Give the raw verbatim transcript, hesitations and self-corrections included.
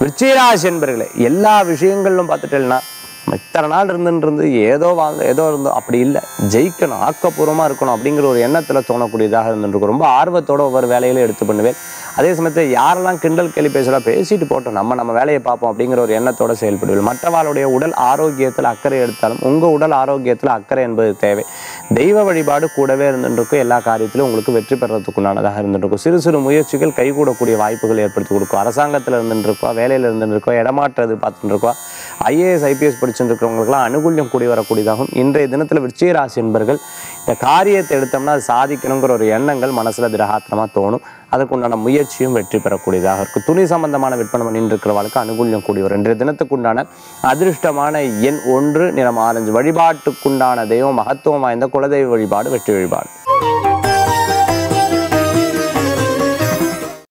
விருச்சிகராசி என்பர்களே, எல்லா விஷயங்களிலும் பார்த்துட்டேன்னா இத்தனை நாள் இருந்துன்னு இருந்து ஏதோ வாழ்ந்த ஏதோ இருந்தோம் அப்படி இல்லை, ஜெயிக்கணும், ஆக்கப்பூர்வமாக இருக்கணும் அப்படிங்கிற ஒரு எண்ணத்தில் தோணக்கூடியதாக இருந்துருக்கும். ரொம்ப ஆர்வத்தோட ஒவ்வொரு வேலையிலும் எடுத்து பண்ணுவேன். அதே சமயத்தில் யாரெல்லாம் கிண்டல் கேலி பேசலாம் பேசிட்டு போட்டோம், நம்ம நம்ம வேலையை பார்ப்போம் அப்படிங்கிற ஒரு எண்ணத்தோடு செயல்படுவீர்கள். மற்றவர்களுடைய உடல் ஆரோக்கியத்தில் அக்கறை எடுத்தாலும் உங்கள் உடல் ஆரோக்கியத்தில் அக்கறை என்பது தேவை. தெய்வ வழிபாடு கூடவே இருந்துருக்கும். எல்லா காரியத்திலும் உங்களுக்கு வெற்றி பெறத்துக்குண்டானதாக இருந்துருக்கும். சிறு சிறு முயற்சிகள் கைகூடக்கூடிய வாய்ப்புகள் ஏற்படுத்தி கொடுக்கும். அரசாங்கத்தில் இருந்துருக்கோம், வேலையில் இருந்துருக்கோம், இடமாற்றது பார்த்துட்டு இருக்கோம், ஐஏஎஸ் ஐபிஎஸ் படிச்சுட்டு இருக்கிறவங்களுக்குலாம் அனுகூல்யம் கூடி வரக்கூடியதாகும். இன்றைய தினத்தில் விருச்சிக ராசி என்பர்கள் இந்த காரியத்தை எடுத்தோம்னா அது சாதிக்கணுங்கிற ஒரு எண்ணங்கள் மனசில் திடகாத்திரமாக தோணும். அதுக்குண்டான முயற்சியும் வெற்றி பெறக்கூடியதாக இருக்கும். துணி சம்பந்தமான விற்பனை பண்ணிட்டு இருக்கிறவர்களுக்கு அனுகூல்யம் கூடி வரும். இன்றைய தினத்துக்குண்டான அதிர்ஷ்டமான எண் ஒன்று, நிறம் ஆரஞ்சு. வழிபாட்டுக்குண்டான தெய்வம் மகத்துவம் வாய்ந்த குலதெய்வ வழிபாடு வெற்றி வழிபாடு.